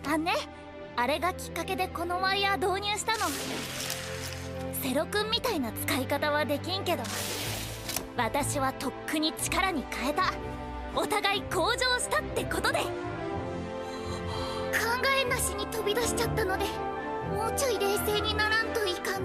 ね、あれがきっかけでこのワイヤー導入したの。セロ君みたいな使い方はできんけど、私はとっくに力に変えた。お互い向上したってことで。考えなしに飛び出しちゃったので、もうちょい冷静にならんといかん